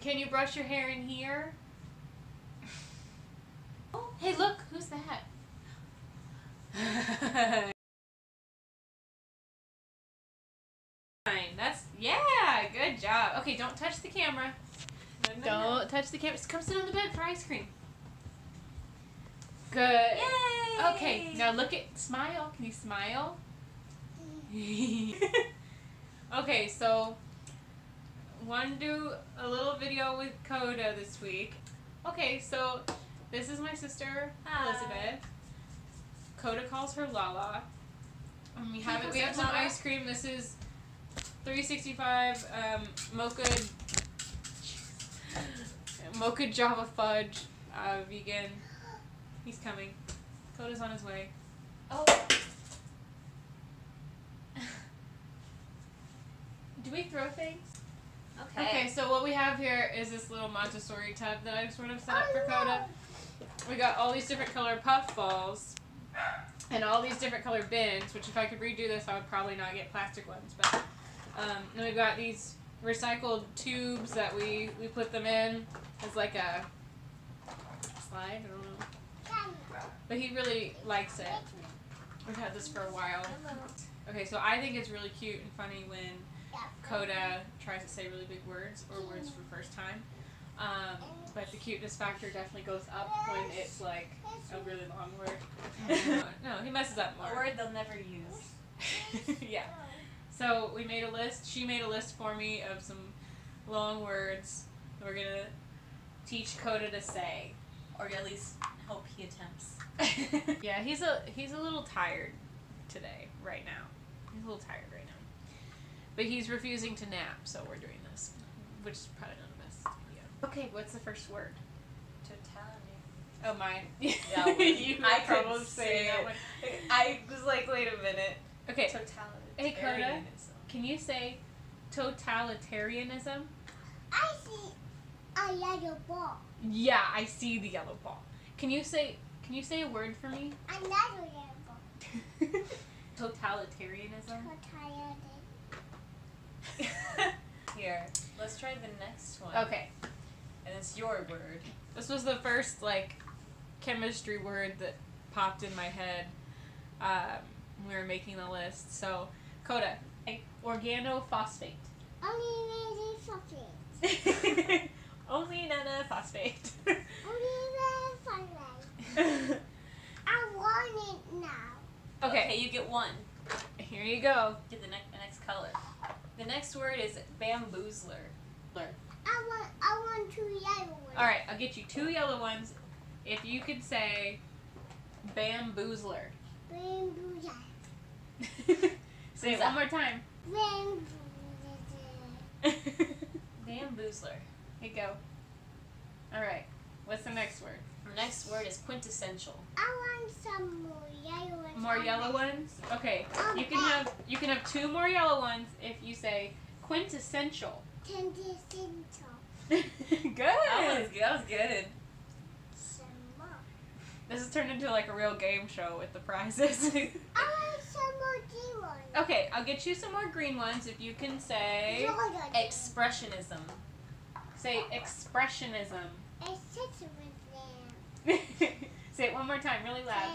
Can you brush your hair in here? Oh, hey, look, who's that? Yeah, good job. Okay, don't touch the camera. Don't touch the camera. Just come sit on the bed for ice cream. Good. Yay! Okay, now look at, smile. Can you smile? Okay, so want to do a little video with Coda this week. Okay, so this is my sister Elizabeth. Coda calls her Lala. We have some ice cream. This is 365 mocha Java fudge vegan. He's coming. Coda's on his way. Oh. Do we throw things? Okay. Okay, so what we have here is this little Montessori tub that I sort of set up for Coda. We got all these different colored puff balls and all these different colored bins, which if I could redo this I would probably not get plastic ones, but then we've got these recycled tubes that we put them in as like a slide, I don't know. But he really likes it. We've had this for a while. Okay, so I think it's really cute and funny when Coda tries to say really big words or words for the first time. But the cuteness factor definitely goes up when it's like a really long word. No, he messes up more. A word they'll never use. Yeah. So we made a list. She made a list for me of some long words we're going to teach Coda to say. Or at least hope he attempts. Yeah, he's a little tired today, right now. He's a little tired right now. But he's refusing to nap, so we're doing this, which is probably not the best idea. Okay, what's the first word? Totality. Oh, mine. Yeah, You I couldn't couldn't say say that it. one. I was like, wait a minute. Okay. Totality. Hey, Coda, can you say totalitarianism? I see a yellow ball. Yeah, I see the yellow ball. Can you say a word for me? Another yellow ball. Totalitarianism? Here, let's try the next one. Okay. And it's your word. This was the first, like, chemistry word that popped in my head when we were making the list. So, Coda, organophosphate. Only phosphate. Only nanophosphate. Only phosphate. I want it now. Okay, you get one. here you go. Get the next color. The next word is bamboozler. I want 2 yellow ones. Alright, I'll get you 2 yellow ones if you could say bamboozler. Bamboozle. Say it one more time. Bamboozle. Bamboozler. Here you go. Alright, what's the next word? The next word is quintessential. I want some more yellow ones. More yellow ones? Okay. You can have 2 more yellow ones if you say quintessential. Quintessential. Good. That was good. Some more. This has turned into like a real game show with the prizes. I want some more green ones. Okay, I'll get you some more green ones if you can say Expressionism. say expressionism. Expressionism. Say it one more time, really loud.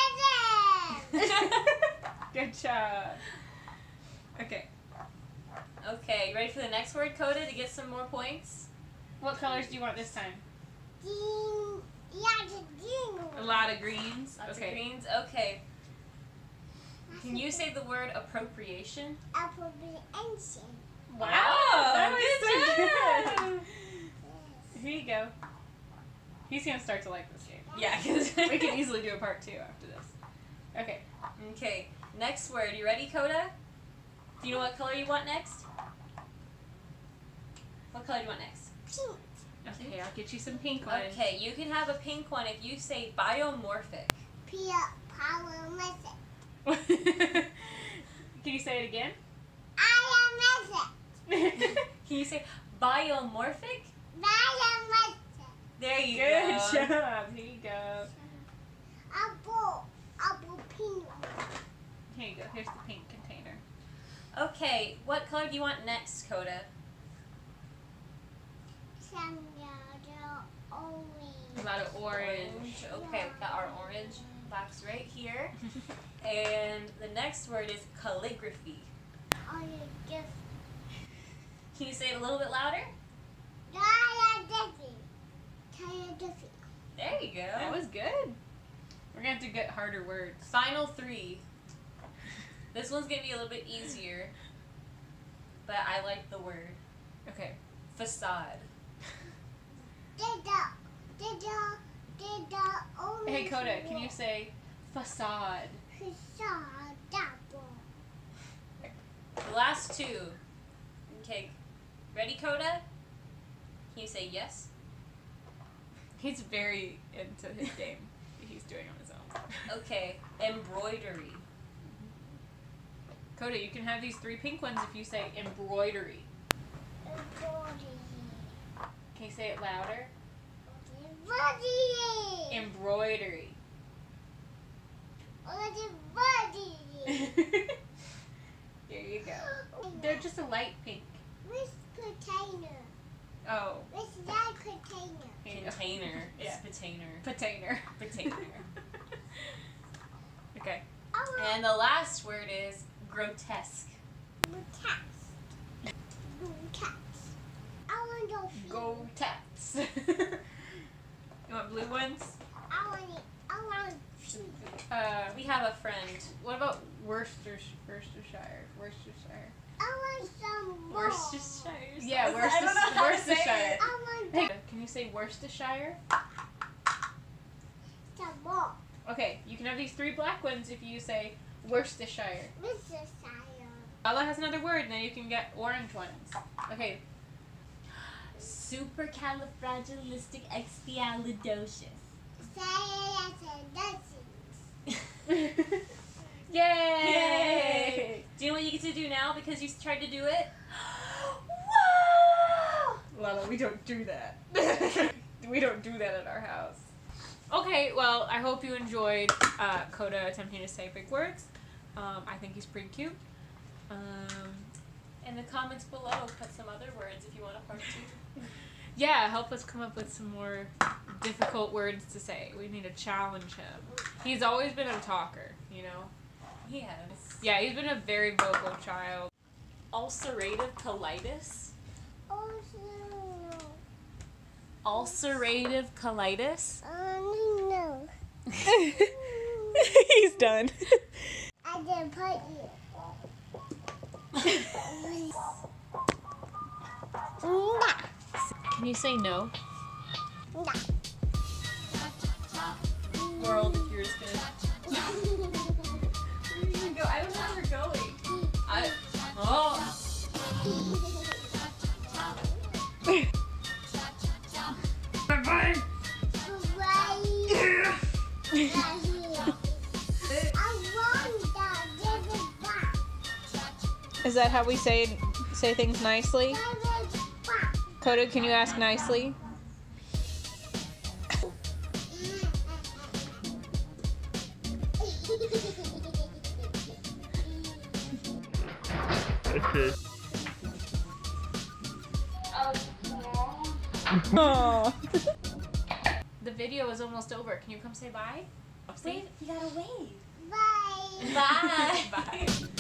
Good job. Okay. Okay, you ready for the next word, Coda, to get some more points? What colors do you want this time? Green. Yeah, the green A one. lot of greens. Lots Okay. of greens. Okay. Can you say the word appropriation? Appropriation. Wow, that was so good good. Here you go. He's gonna start to like this game. Yeah, because We can easily do a part 2 after this. Okay. Okay, next word. You ready, Coda? Do you know what color you want next? What color do you want next? Pink. Okay, I'll get you some pink ones. Okay, you can have a pink one if you say biomorphic. Pia power method. Can you say it again? I am method. Can you say biomorphic? I There you Good go. job. Here you go. Apple pink. Here you go. Here's the pink container. Okay, what color do you want next, Coda? some yellow orange. A lot of orange. Okay, we got our orange box right here. And the next word is calligraphy. Oh, you just Can you say it a little bit louder? calligraphy. There you go. That was good. We're gonna have to get harder words. Final three. This one's gonna be a little bit easier, but I like the word. Okay. Facade. Hey Coda, can you say facade? The last two. Okay. Ready, Coda? Can you say yes? He's very into his game. He's doing on his own. Okay. Embroidery. Coda, you can have these 3 pink ones if you say embroidery. Can you say it louder? Embroidery. There you go. They're just a light pink. Which container? Oh. Which that container? Here you go. Container. Yeah. It's container. Container. Container. Okay. And the last word is grotesque. I want those. Go Tats. You want blue ones? I want it. I want We have a friend. What about Worcestershire? I want some more. Worcestershire. Yeah, I don't know how to say Worcestershire. it. I want Hey, can you say Worcestershire? some more. Okay, you can have these 3 black ones if you say Worcestershire. Mr. Allah has another word, and then you can get orange ones. Okay. Supercalifragilisticexpialidocious. Yay! Yay! Do you know what you get to do now because you tried to do it? Whoa! Lala, we don't do that. We don't do that at our house. Okay, well, I hope you enjoyed Coda attempting to say big words. I think he's pretty cute. In the comments below, put some other words if you want a part 2. Yeah, help us come up with some more difficult words to say. We need to challenge him. He's always been a talker, you know? He has. Yeah, he's been a very vocal child. Ulcerative colitis. Oh, Ulcerative colitis. no. He's done. I didn't put it. Can you say no? World, you're just gonna. Where are you gonna go? I don't know where we're going. Oh. Bye-bye. Is that how we say things nicely? Coda, can you ask nicely? Okay. Oh. The video is almost over. Can you come say bye? Wait, you gotta wave. Bye. Bye. Bye.